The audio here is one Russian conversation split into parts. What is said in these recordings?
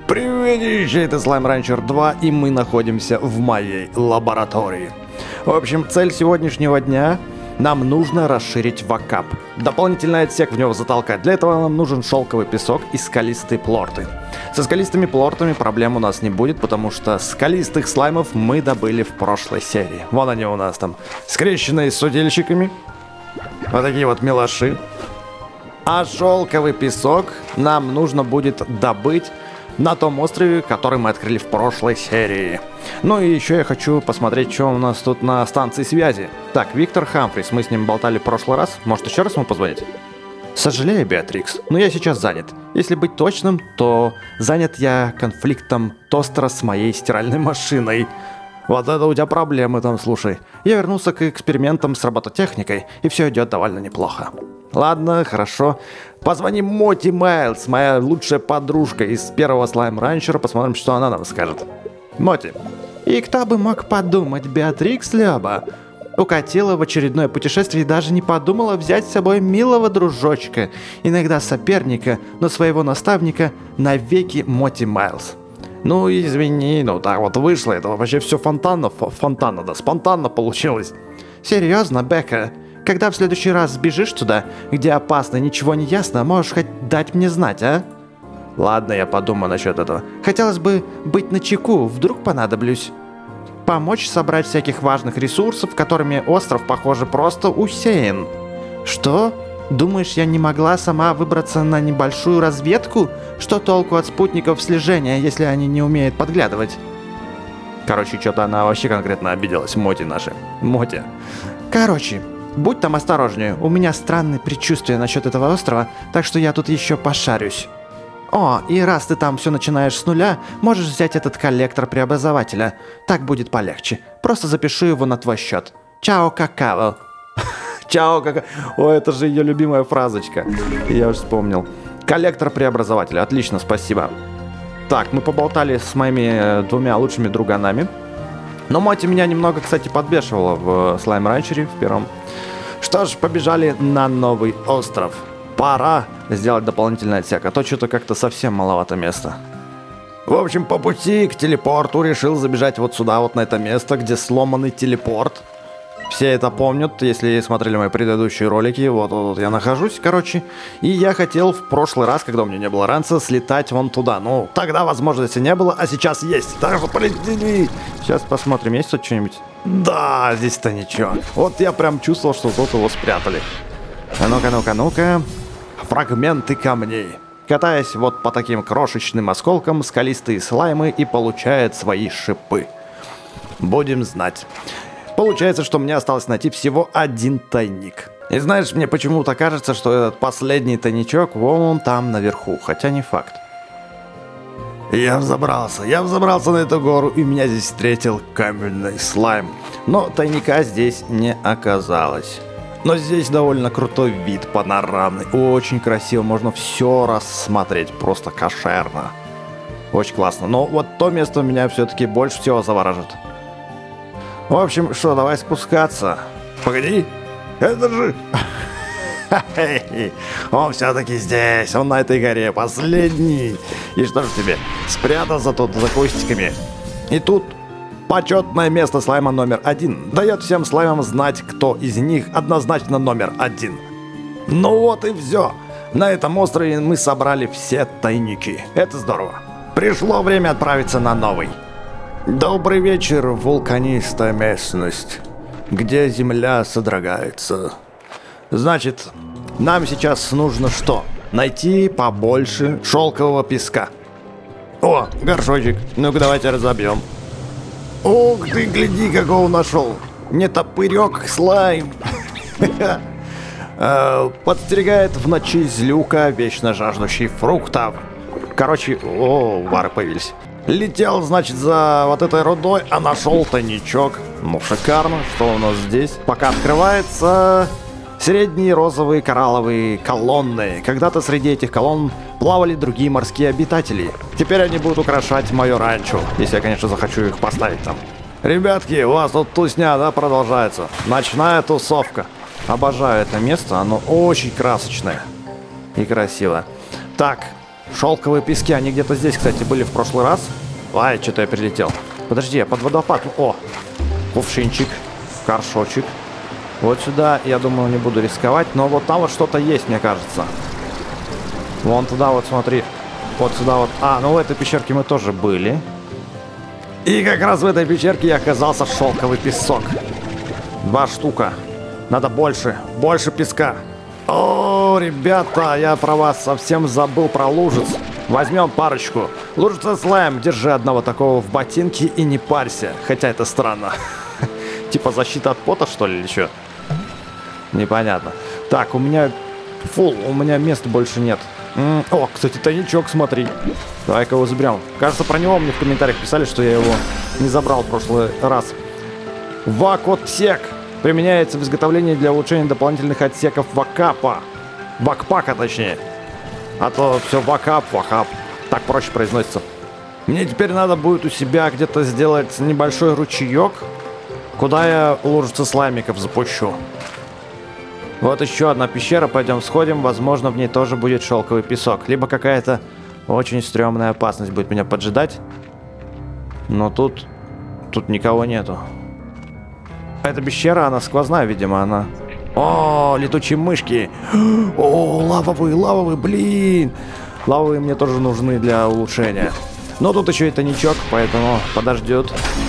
Приветище, это Slime Rancher 2, и мы находимся в моей лаборатории. В общем, цель сегодняшнего дня — нам нужно расширить вакап. Дополнительный отсек в него затолкать. Для этого нам нужен шелковый песок и скалистые плорты. Со скалистыми плортами проблем у нас не будет, потому что скалистых слаймов мы добыли в прошлой серии. Вон они у нас там, скрещенные с удильщиками. Вот такие вот милаши. А шелковый песок нам нужно будет добыть на том острове, который мы открыли в прошлой серии. Ну и еще я хочу посмотреть, что у нас тут на станции связи. Так, Виктор Хамфрис, мы с ним болтали в прошлый раз. Может, еще раз ему позвонить? Сожалею, Беатрикс, но я сейчас занят. Если быть точным, то занят я конфликтом тостера с моей стиральной машиной. Вот это у тебя проблемы там, слушай. Я вернулся к экспериментам с робототехникой, и все идет довольно неплохо. Ладно, хорошо. Позвоним Моти Майлз, моя лучшая подружка из первого Slime Rancher, посмотрим, что она нам скажет. Моти. И кто бы мог подумать, Беатрикс Лёба укатила в очередное путешествие и даже не подумала взять с собой милого дружочка, иногда соперника, но своего наставника навеки Моти Майлз. Ну извини, ну так вот вышло, это вообще все спонтанно получилось. Серьезно, Бека? Когда в следующий раз сбежишь туда, где опасно, ничего не ясно, можешь хоть дать мне знать, а? Ладно, я подумаю насчет этого. Хотелось бы быть начеку, вдруг понадоблюсь. Помочь собрать всяких важных ресурсов, которыми остров, похоже, просто усеян. Что? Думаешь, я не могла сама выбраться на небольшую разведку? Что толку от спутников слежения, если они не умеют подглядывать? Короче, что-то она вообще конкретно обиделась, Моти наша. Моти. Короче, будь там осторожнее, у меня странные предчувствия насчет этого острова, так что я тут еще пошарюсь. О, и раз ты там все начинаешь с нуля, можешь взять этот коллектор преобразователя. Так будет полегче. Просто запишу его на твой счет. Чао, какао. Чао, какао. О, это же ее любимая фразочка. Я уже вспомнил. Коллектор преобразователя. Отлично, спасибо. Так, мы поболтали с моими двумя лучшими друганами. Но Моти меня немного, кстати, подбешивала в Slime Rancher в первом. Что ж, побежали на новый остров. Пора сделать дополнительный отсек, а то что-то как-то совсем маловато места. В общем, по пути к телепорту решил забежать вот сюда, вот на это место, где сломанный телепорт. Все это помнят, если смотрели мои предыдущие ролики. Вот я нахожусь, короче. И я хотел в прошлый раз, когда у меня не было ранца, слетать вон туда. Ну, тогда возможности не было, а сейчас есть. Так что полетели. Сейчас посмотрим, есть тут что-нибудь? Да, здесь-то ничего. Вот я прям чувствовал, что тут его спрятали. А ну-ка, ну-ка, ну-ка. Фрагменты камней. Катаясь вот по таким крошечным осколкам, скалистые слаймы и получают свои шипы. Будем знать. Получается, что мне осталось найти всего один тайник. И знаешь, мне почему-то кажется, что этот последний тайничок вон там наверху, хотя не факт. Я взобрался на эту гору, и меня здесь встретил каменный слайм. Но тайника здесь не оказалось. Но здесь довольно крутой вид, панорамный, очень красиво, можно все рассмотреть, просто кошерно. Очень классно, но вот то место меня все-таки больше всего завораживает. В общем, что, давай спускаться. Погоди, это же... Он все-таки здесь, он на этой горе, последний. И что же тебе, спрятался тут за кустиками. И тут... Почетное место слайма номер 1 дает всем слаймам знать, кто из них однозначно номер 1. Ну вот и все. На этом острове мы собрали все тайники. Это здорово. Пришло время отправиться на новый. Добрый вечер, вулканистая местность, где земля содрогается. Значит, нам сейчас нужно что? Найти побольше шелкового песка. О, горшочек. Ну-ка давайте разобьем. Ух ты, гляди, какого нашел. Не топырек, слайм. Подстерегает в ночи злюка, вечно жаждущий фруктов. Короче, вары появились. Летел, значит, за вот этой рудой, а нашел тайничок. Ну, шикарно. Что у нас здесь? Пока открывается... Средние розовые коралловые колонны. Когда-то среди этих колонн плавали другие морские обитатели. Теперь они будут украшать мое ранчо, если я, конечно, захочу их поставить там. Ребятки, у вас тут тусня, да, продолжается. Ночная тусовка. Обожаю это место, оно очень красочное и красиво. Так, Шелковые пески, они где-то здесь, кстати, были в прошлый раз. Ай, что-то я прилетел. Подожди, я под водопад. О, кувшинчик, горшочек. Вот сюда, я думаю, не буду рисковать. Но вот там вот что-то есть, мне кажется. Вон туда вот, смотри. Вот сюда вот. А, ну в этой пещерке мы тоже были. И как раз в этой пещерке я оказался шелковый песок. 2 штука. Надо больше. Больше песка. О, ребята, я про вас совсем забыл про лужиц. Возьмем парочку. Лужица слайм. Держи одного такого в ботинке и не парься. Хотя это странно. Типа защита от пота, что ли, или что? Непонятно. Так, у меня... Фул, у меня места больше нет. О, кстати, тайничок, смотри. Давай-ка его заберем. Кажется, про него мне в комментариях писали, что я его не забрал в прошлый раз. Вак-отсек. Применяется в изготовлении для улучшения дополнительных отсеков вакапа. Вакпака, точнее. А то все вакап. Так проще произносится. Мне теперь надо будет у себя где-то сделать небольшой ручеек, куда я лужицы слаймиков запущу. Вот еще одна пещера, пойдем сходим. Возможно, в ней тоже будет шелковый песок. Либо какая-то очень стрёмная опасность будет меня поджидать. Но тут никого нету. Эта пещера, она сквозная, видимо, она... О, летучие мышки! О, лавовые, блин! Лавовые мне тоже нужны для улучшения. Но тут еще и тайничок, поэтому подождет.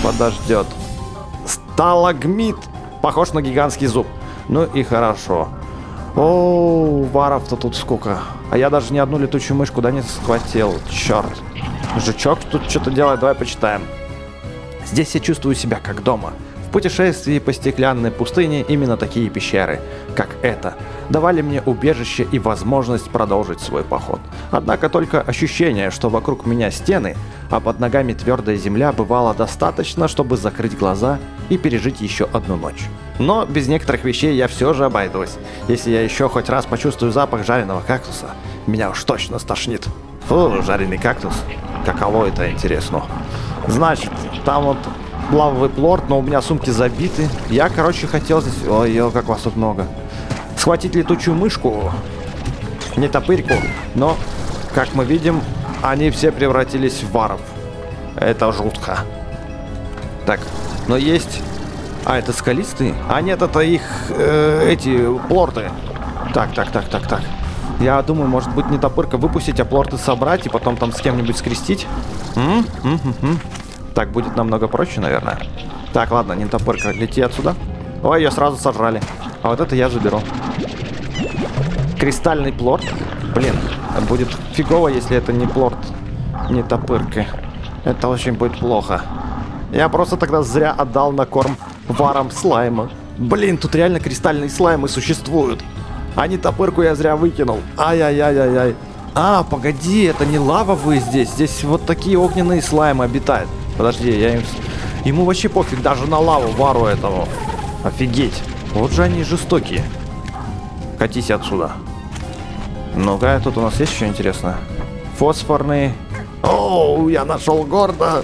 Сталагмит! Похож на гигантский зуб. Ну и хорошо. О, варов-то тут сколько. А я даже ни одну летучую мышку, да, не схватил. Черт. Жучок тут что-то делает, давай почитаем. Здесь я чувствую себя как дома. В путешествии по стеклянной пустыне именно такие пещеры, как эта, давали мне убежище и возможность продолжить свой поход. Однако только ощущение, что вокруг меня стены, а под ногами твердая земля, бывало достаточно, чтобы закрыть глаза и пережить еще одну ночь. Но без некоторых вещей я все же обойдусь. Если я еще хоть раз почувствую запах жареного кактуса, меня уж точно стошнит. Фу, жареный кактус. Каково это, интересно. Значит, там вот лавовый плорт, но у меня сумки забиты. Я, короче, хотел здесь... Ой, как вас тут много. Схватить летучую мышку. Не топырьку. Но, как мы видим, они все превратились в варов. Это жутко. Так, но есть... А, это скалистые? А нет, это их... эти плорты. Так. Я думаю, может быть, не топырка выпустить, а плорты собрать и потом там с кем-нибудь скрестить. Так будет намного проще, наверное. Так, ладно, не топырка, лети отсюда. Ой, ее сразу сожрали. А вот это я заберу. Кристальный плорт. Блин, будет фигово, если это не плорт, не топырка. Это очень будет плохо. Я просто тогда зря отдал на корм варам слайма. Блин, тут реально кристальные слаймы существуют. А не топырку я зря выкинул. Ай-яй-яй-яй-яй. А, погоди, это не лавовые здесь. Здесь вот такие огненные слаймы обитают. Подожди, я им... Ему вообще пофиг, даже на лаву вару этому. Офигеть. Вот же они жестокие. Катись отсюда. Ну-ка, тут у нас есть еще интересно? Фосфорные. Оу, я нашел Горда.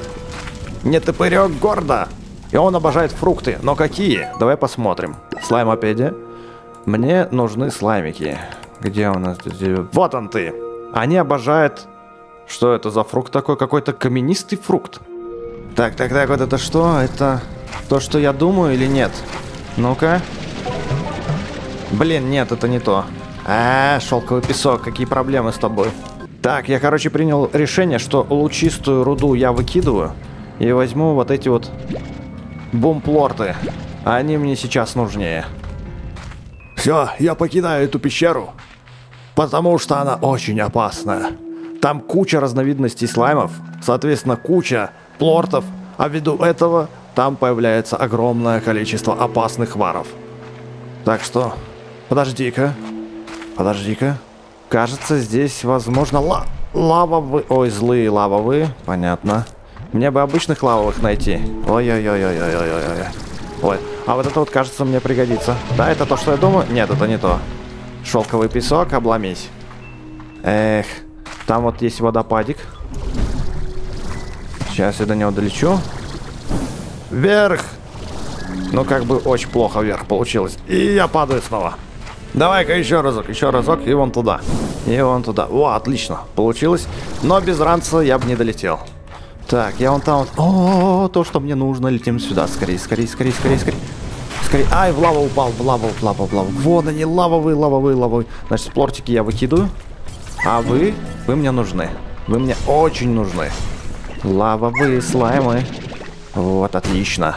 Не топырек, Горда. И он обожает фрукты. Но какие? Давай посмотрим. Слаймопедия. Мне нужны слаймики. Где у нас? Вот он ты. Они обожают... Что это за фрукт такой? Какой-то каменистый фрукт. Так, вот это что? Это то, что я думаю, или нет? Ну-ка. Блин, нет, это не то. Шелковый песок, какие проблемы с тобой? Так, я, короче, принял решение, что лучистую руду я выкидываю. И возьму вот эти вот бумплорты. Они мне сейчас нужнее. Все, я покидаю эту пещеру. Потому что она очень опасная. Там куча разновидностей слаймов, соответственно, куча плортов, а ввиду этого там появляется огромное количество опасных варов. Так что, подожди-ка. Кажется, здесь, возможно, лавовые... Ой, злые лавовые, понятно. Мне бы обычных лавовых найти. Ой-ой-ой-ой-ой-ой-ой. Ой, а вот это вот, кажется, мне пригодится. Да, это то, что я думаю? Нет, это не то. Шелковый песок, обломись. Эх. Там вот есть водопадик. Сейчас я до него долечу. Вверх! Ну, как бы очень плохо вверх получилось. И я падаю снова. Давай-ка еще разок, и вон туда. И вон туда. О, отлично. Получилось. Но без ранца я бы не долетел. Так, я вон там. О, то, что мне нужно. Летим сюда. Скорее, скорее, скорее, скорее, скорее. Скорее. Ай, в лаву упал. В лаву, в лаву, в лаву. Вон они, лавовые, лавовые, лавовые. Значит, сплортики я выкидываю. А вы мне нужны. Вы мне очень нужны. Лавовые слаймы. Вот, отлично.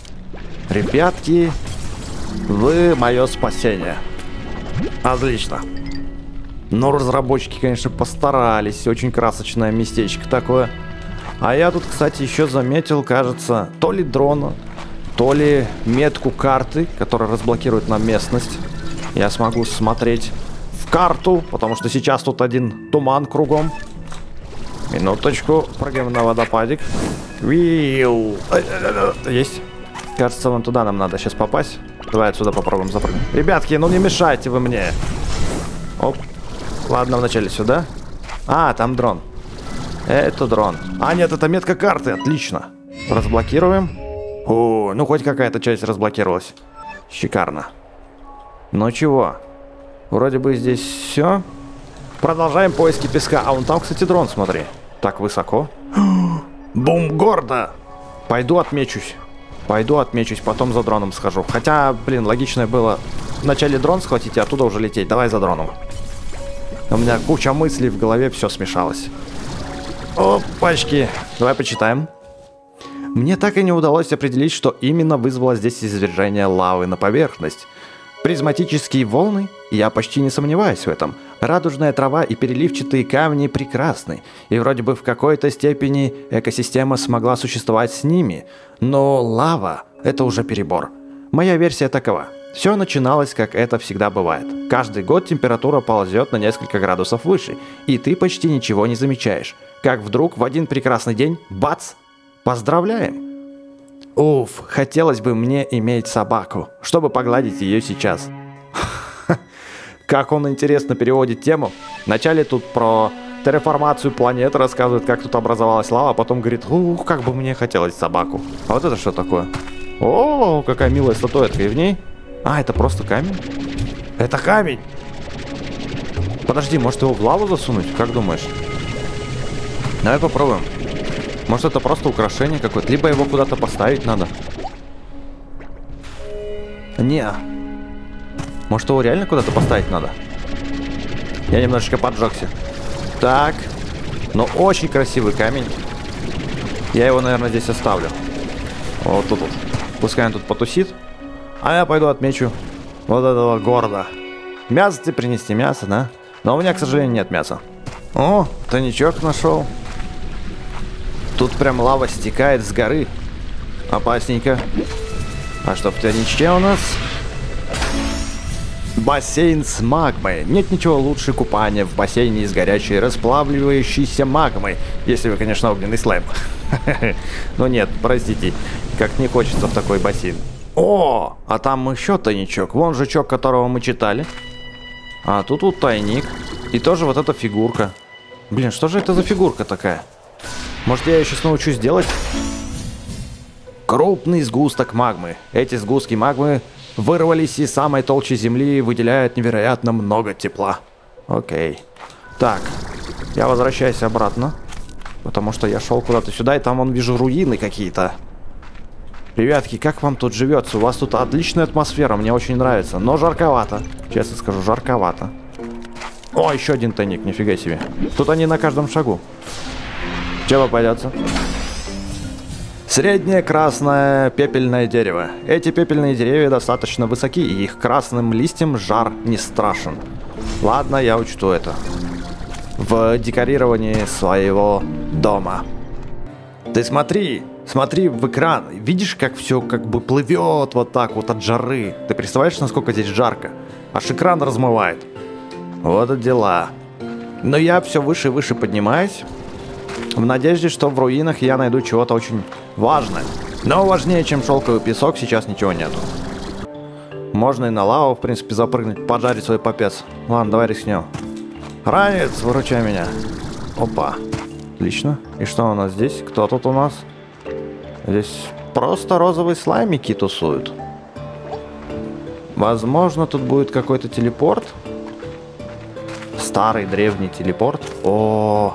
Ребятки, вы мое спасение. Отлично. Но разработчики, конечно, постарались. Очень красочное местечко такое. А я тут, кстати, еще заметил, кажется, то ли дрона, то ли метку карты, которая разблокирует нам местность. Я смогу смотреть в карту, потому что сейчас тут один туман кругом. Минуточку, прыгаем на водопадик. Виу. Есть. Кажется, вон туда нам надо сейчас попасть. Давай отсюда попробуем запрыгнуть. Ребятки, ну не мешайте вы мне. Оп. Ладно, вначале сюда. А, там дрон. Это дрон. А, нет, это метка карты. Отлично. Разблокируем. О, ну хоть какая-то часть разблокировалась. Шикарно. Ну чего? Вроде бы здесь все. Продолжаем поиски песка. А вон там, кстати, дрон, смотри. Так высоко. Бум, гордо. Пойду отмечусь. Пойду отмечусь, потом за дроном схожу. Хотя, блин, логичное было вначале дрон схватить, и оттуда уже лететь. Давай за дроном. У меня куча мыслей в голове, все смешалось. Опачки. Давай почитаем. Мне так и не удалось определить, что именно вызвало здесь извержение лавы на поверхность. Призматические волны? Я почти не сомневаюсь в этом. Радужная трава и переливчатые камни прекрасны, и вроде бы в какой-то степени экосистема смогла существовать с ними. Но лава – это уже перебор. Моя версия такова. Все начиналось, как это всегда бывает. Каждый год температура ползет на несколько градусов выше, и ты почти ничего не замечаешь. Как вдруг в один прекрасный день – бац! Поздравляем! Уф, хотелось бы мне иметь собаку, чтобы погладить ее сейчас. Как он интересно переводит тему. Вначале тут про терраформацию планеты рассказывает, как тут образовалась лава, а потом говорит, ух, как бы мне хотелось собаку. А вот это что такое? О, какая милая статуэтка, и в ней... А, это просто камень? Это камень! Подожди, может его в лаву засунуть? Как думаешь? Давай попробуем. Может это просто украшение какое-то, либо его куда-то поставить надо. Не. Может его реально куда-то поставить надо? Я немножечко поджегся. Так. Но очень красивый камень. Я его, наверное, здесь оставлю. Вот тут вот. Пускай он тут потусит. А я пойду отмечу вот этого города. Мясо тебе принести, мясо, да? Но у меня, к сожалению, нет мяса. О, тайничок нашел. Тут прям лава стекает с горы. Опасненько. А что в тайничке у нас? Бассейн с магмой. Нет ничего лучше купания в бассейне из горячей расплавливающейся магмы. Если вы, конечно, огненный слайм. Но нет, простите. Как не хочется в такой бассейн. О, а там еще тайничок. Вон жучок, которого мы читали. А тут вот тайник. И тоже вот эта фигурка. Блин, что же это за фигурка такая? Может, я ее сейчас научусь делать? Крупный сгусток магмы. Эти сгустки магмы вырвались из самой толщи земли и выделяют невероятно много тепла. Окей. Так, я возвращаюсь обратно. Потому что я шел куда-то сюда, и там, вон, вижу руины какие-то. Ребятки, как вам тут живется? У вас тут отличная атмосфера, мне очень нравится. Но жарковато. Честно скажу, жарковато. О, еще один тайник, нифига себе. Тут они на каждом шагу. Че попадется? Среднее красное пепельное дерево. Эти пепельные деревья достаточно высоки, и их красным листьям жар не страшен. Ладно, я учту это. В декорировании своего дома. Ты смотри, смотри в экран. Видишь, как все как бы плывет вот так вот от жары. Ты представляешь, насколько здесь жарко? Аж экран размывает. Вот это дела. Но я все выше и выше поднимаюсь. В надежде, что в руинах я найду чего-то очень важное. Но важнее, чем шелковый песок, сейчас ничего нету. Можно и на лаву, в принципе, запрыгнуть, поджарить свой попец. Ладно, давай рискнем. Ранец, выручай меня. Опа. Отлично. И что у нас здесь? Кто тут у нас? Здесь просто розовые слаймики тусуют. Возможно, тут будет какой-то телепорт. Старый древний телепорт. О.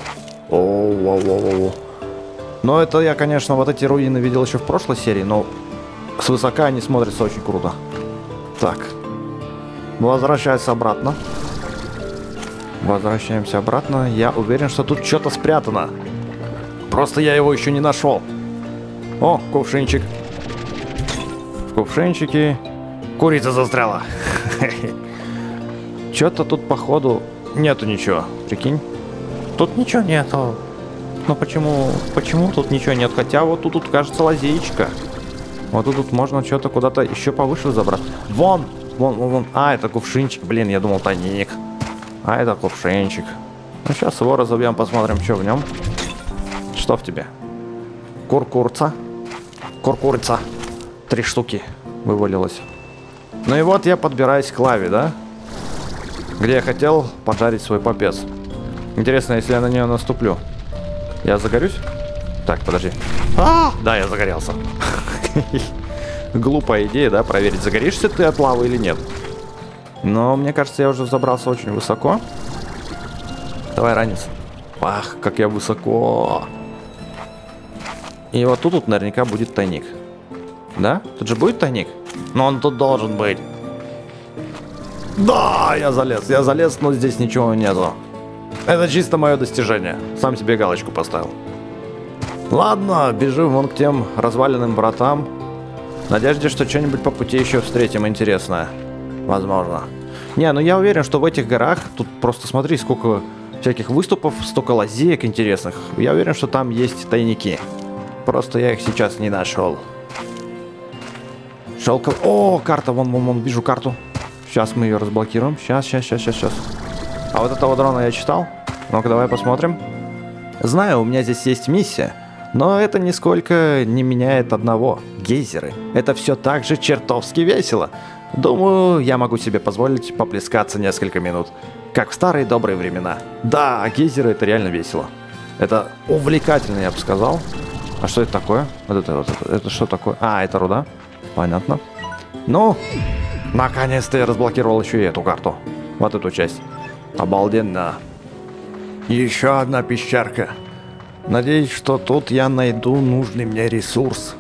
Но это я, конечно, вот эти руины видел еще в прошлой серии, но свысока они смотрятся очень круто. Так. Возвращайся обратно. Возвращаемся обратно. Я уверен, что тут что-то спрятано. Просто я его еще не нашел. О, кувшинчик. В кувшинчике курица застряла. Что-то тут, походу, нету ничего. Прикинь. Тут ничего нету. Но почему тут ничего нет? Хотя вот тут кажется лазеечка. Вот тут можно что-то куда-то еще повыше забрать. Вон. А, это кувшинчик. Блин, я думал тайник. А, это кувшинчик. Ну, сейчас его разобьем, посмотрим, что в нем. Что в тебе? Куркурица. 3 штуки вывалилось. Ну и вот я подбираюсь к лаве, да? Где я хотел поджарить свой попец. Интересно, если я на нее наступлю, я загорюсь? Так, подожди. Да, я загорелся. Глупая идея, да, проверить, загоришься ты от лавы или нет. Но мне кажется, я уже забрался очень высоко. Давай, ранец. Ах, как я высоко. И вот тут наверняка будет тайник. Да? Тут же будет тайник? Но он тут должен быть. Да, я залез, но здесь ничего нету. Это чисто мое достижение. Сам себе галочку поставил. Ладно, бежим вон к тем разваленным вратам. В надежде, что что-нибудь по пути еще встретим интересное. Возможно. Не, ну я уверен, что в этих горах, тут просто смотри, сколько всяких выступов, столько лазеек интересных. Я уверен, что там есть тайники. Просто я их сейчас не нашел. Шелков... О, карта, вон, вижу карту. Сейчас мы ее разблокируем. Сейчас. А вот этого дрона я читал. Ну-ка, давай посмотрим. Знаю, у меня здесь есть миссия. Но это нисколько не меняет одного. Гейзеры. Это все так же чертовски весело. Думаю, я могу себе позволить поплескаться несколько минут. Как в старые добрые времена. Да, гейзеры это реально весело. Это увлекательно, я бы сказал. А что это такое? Это что такое? А, это руда. Понятно. Ну, наконец-то я разблокировал еще и эту карту. Вот эту часть. Обалденно. Еще одна пещерка. Надеюсь, что тут я найду нужный мне ресурс.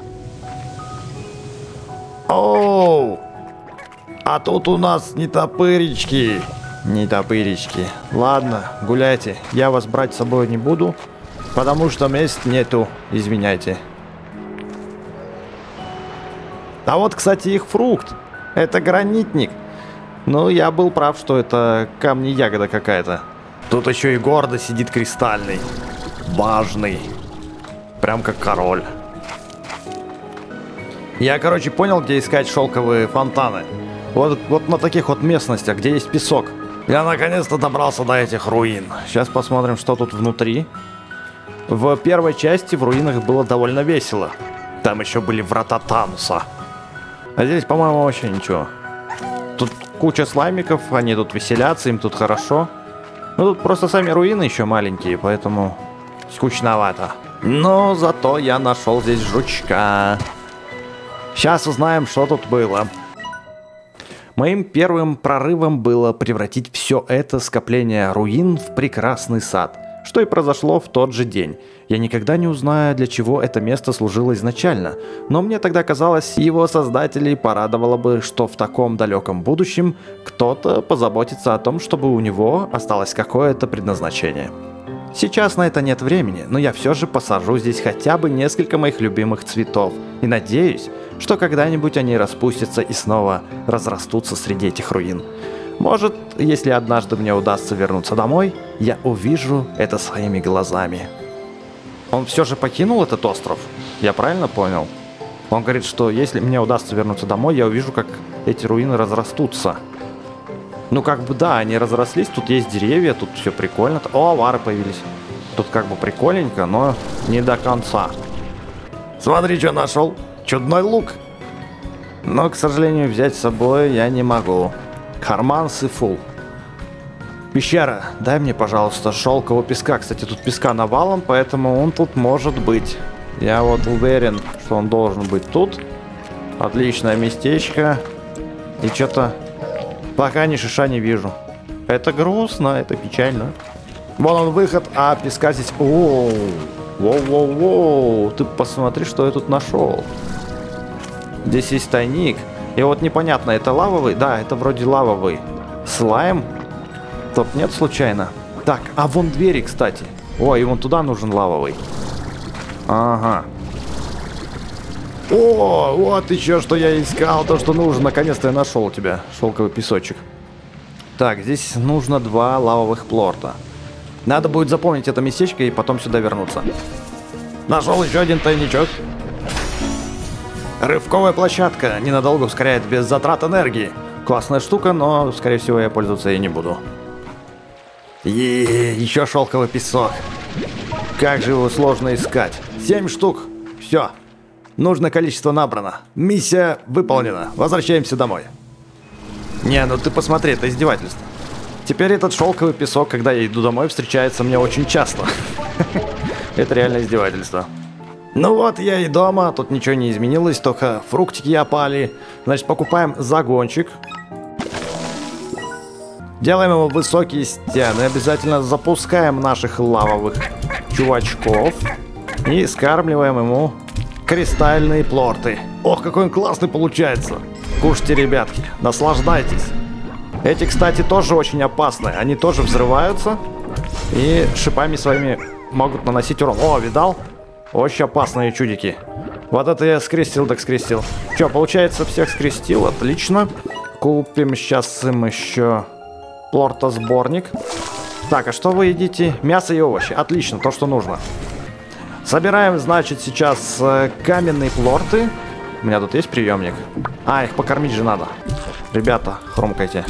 Оу! А тут у нас нетопырички. Ладно, гуляйте. Я вас брать с собой не буду, потому что мест нету. Извиняйте. А вот, кстати, их фрукт. Это гранитник. Ну, я был прав, что это камни-ягода какая-то. Тут еще и гордо сидит кристальный. Важный. Прям как король. Я, короче, понял, где искать шелковые фонтаны. Вот на таких вот местностях, где есть песок. Я наконец-то добрался до этих руин. Сейчас посмотрим, что тут внутри. В первой части в руинах было довольно весело. Там еще были врата Тануса. А здесь, по-моему, вообще ничего. Тут куча слаймиков, они тут веселятся, им тут хорошо. Ну, тут просто сами руины еще маленькие, поэтому скучновато. Но зато я нашел здесь жучка. Сейчас узнаем, что тут было. Моим первым прорывом было превратить все это скопление руин в прекрасный сад, что и произошло в тот же день. Я никогда не узнаю, для чего это место служило изначально, но мне тогда казалось, его создателей порадовало бы, что в таком далеком будущем кто-то позаботится о том, чтобы у него осталось какое-то предназначение. Сейчас на это нет времени, но я все же посажу здесь хотя бы несколько моих любимых цветов и надеюсь, что когда-нибудь они распустятся и снова разрастутся среди этих руин. Может, если однажды мне удастся вернуться домой, я увижу это своими глазами. Он все же покинул этот остров? Я правильно понял? Он говорит, что если мне удастся вернуться домой, я увижу, как эти руины разрастутся. Ну, как бы, да, они разрослись, тут есть деревья, тут все прикольно. О, авары появились. Тут как бы прикольненько, но не до конца. Смотри, что нашел. Чудной лук. Но, к сожалению, взять с собой я не могу. Карман сыфул. Пещера, дай мне, пожалуйста, шелкового песка. Кстати, тут песка навалом, поэтому он тут может быть. Я вот уверен, что он должен быть тут. Отличное местечко. И что-то... Пока ни шиша не вижу. Это грустно, это печально. Вон он выход, а песка здесь... Воу, воу-воу-воу. Ты посмотри, что я тут нашел. Здесь есть тайник. И вот непонятно, это лавовый? Да, это вроде лавовый. Слайм? Тут нет случайно? Так, а вон двери, кстати. Ой, и вон туда нужен лавовый. Ага. О, вот еще что я искал, то, что нужно. Наконец-то я нашел тебя, шелковый песочек. Так, здесь нужно 2 лавовых плорта. Надо будет запомнить это местечко и потом сюда вернуться. Нашел еще один тайничок. Рывковая площадка ненадолго ускоряет без затрат энергии. Классная штука, но, скорее всего, я пользоваться ей не буду. Еще шелковый песок. Как же его сложно искать. 7 штук. Все. Нужное количество набрано. Миссия выполнена. Возвращаемся домой. Не, ну ты посмотри, это издевательство. Теперь этот шелковый песок, когда я иду домой, встречается мне очень часто. Это реально издевательство. Ну вот, я и дома, тут ничего не изменилось, только фруктики опали. Значит, покупаем загончик. Делаем ему высокие стены. Обязательно запускаем наших лавовых чувачков. И скармливаем ему кристальные плорты. Ох, какой он классный получается. Кушайте, ребятки, наслаждайтесь. Эти, кстати, тоже очень опасны. Они тоже взрываются. И шипами своими могут наносить урон. О, видал? Очень опасные чудики. Вот это я скрестил, так скрестил. Че, получается, всех скрестил? Отлично. Купим сейчас им еще плортосборник. Так, а что вы едите? Мясо и овощи. Отлично, то, что нужно. Собираем, значит, сейчас каменные плорты. У меня тут есть приемник. А, их покормить же надо. Ребята, хрумкайте.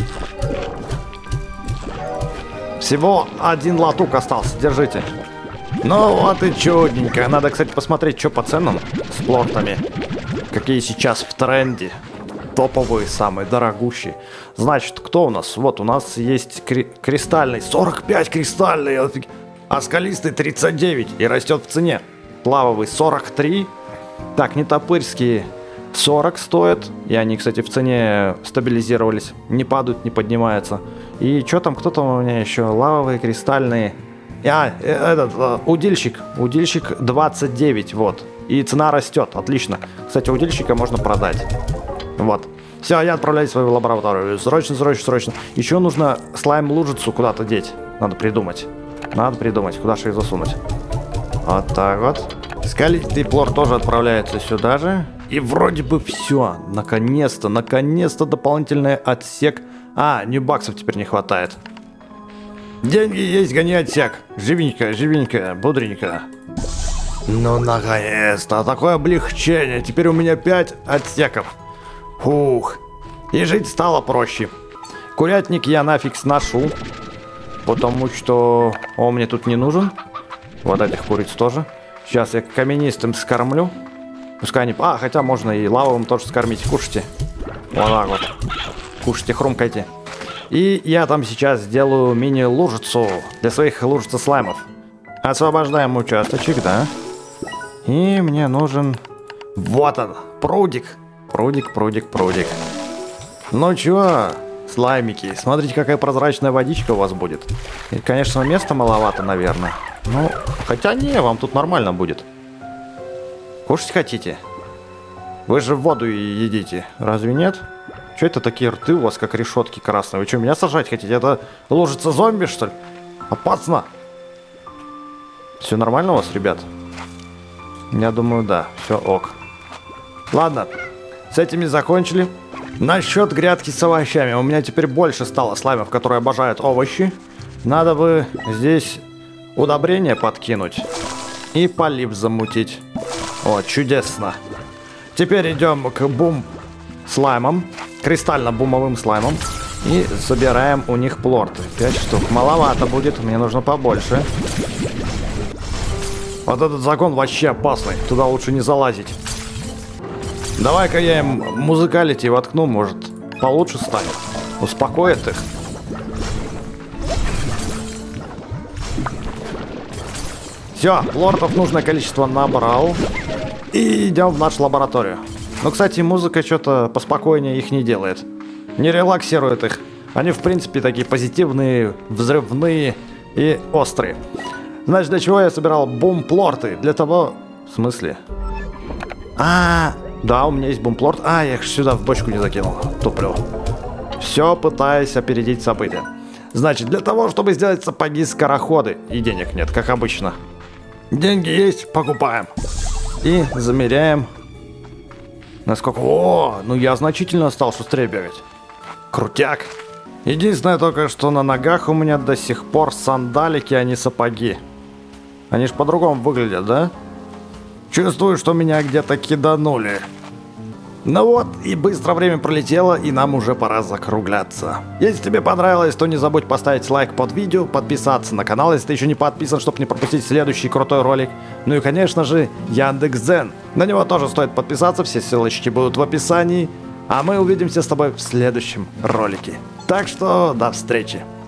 Всего 1 латук остался, держите. Ну вот и чудненько. Надо, кстати, посмотреть, что по ценам с плортами. Какие сейчас в тренде. Топовые самые, дорогущие. Значит, кто у нас? Вот, у нас есть кристальный. 45 кристальный. А скалистый 39. И растет в цене. Плавовый 43. Так, нетопырские 40 стоят. И они, кстати, в цене стабилизировались. Не падают, не поднимаются. И что там, кто там у меня еще? Лавовые, кристальные. Удильщик. Удильщик 29, вот. И цена растет, отлично. Кстати, удильщика можно продать. Вот. Все, я отправляюсь в свою лабораторию. Срочно, срочно, срочно. Еще нужно слайм-лужицу куда-то деть. Надо придумать. Надо придумать, куда же ее засунуть. Вот так вот. Скалистый плор тоже отправляется сюда же. И вроде бы все. Наконец-то, наконец-то дополнительный отсек. А, ньюбаксов теперь не хватает. Деньги есть, гони отсек. Живенько, живенько, бодренько. Ну, наконец-то. Такое облегчение. Теперь у меня 5 отсеков. Фух. И жить стало проще. Курятник я нафиг сношу. Потому что он мне тут не нужен. Вот этих куриц тоже. Сейчас я каменистым скормлю. Пускай они... А, хотя можно и лавовым тоже скормить. Кушайте. Вот так вот. Кушайте, хрумкайте. И я там сейчас сделаю мини-лужицу для своих лужиц-слаймов. Освобождаем участочек, да. И мне нужен... Вот он, прудик. Прудик, прудик, прудик. Ну чё, слаймики, смотрите, какая прозрачная водичка у вас будет. И, конечно, места маловато, наверное. Ну, хотя не, вам тут нормально будет. Кушать хотите? Вы же воду едите, разве нет? Что это такие рты у вас, как решетки красные? Вы что, меня сажать хотите? Это ложится зомби, что ли? Опасно! Все нормально у вас, ребят? Я думаю, да, все ок. Ладно, с этими закончили. Насчет грядки с овощами. У меня теперь больше стало слаймов, которые обожают овощи. Надо бы здесь удобрение подкинуть и полив замутить. О, чудесно. Теперь идем к бум-слаймам. Кристально-бумовым слаймом. И собираем у них плорты. 5 штук. Маловато будет, мне нужно побольше. Вот этот загон вообще опасный. Туда лучше не залазить. Давай-ка я им музыкалити воткну, может, получше станет. Успокоит их. Все, плортов нужное количество набрал. И идем в нашу лабораторию. Ну, кстати, музыка что-то поспокойнее их не делает. Не релаксирует их. Они, в принципе, такие позитивные, взрывные и острые. Значит, для чего я собирал бумплорты? Для того... В смысле? Да, у меня есть бумплорт. Я их сюда в бочку не закинул. Туплю. Все пытаясь опередить события. Значит, для того, чтобы сделать сапоги-скороходы. И денег нет, как обычно. Деньги есть, покупаем. И замеряем. Насколько... ну я значительно стал шустрее бегать. Крутяк. Единственное только, что на ногах у меня до сих пор сандалики, а не сапоги. Они ж по-другому выглядят, да? Чувствую, что меня где-то киданули. Ну вот, и быстро время пролетело, и нам уже пора закругляться. Если тебе понравилось, то не забудь поставить лайк под видео, подписаться на канал, если ты еще не подписан, чтобы не пропустить следующий крутой ролик. Ну и, конечно же, Яндекс.Дзен. На него тоже стоит подписаться, все ссылочки будут в описании. А мы увидимся с тобой в следующем ролике. Так что до встречи.